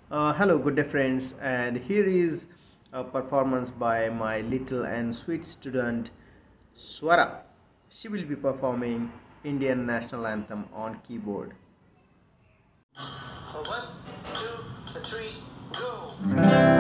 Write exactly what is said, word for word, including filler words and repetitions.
Uh, hello, good day, friends, and here is a performance by my little and sweet student Swara. She will be performing Indian National Anthem on keyboard. One, two, three, go!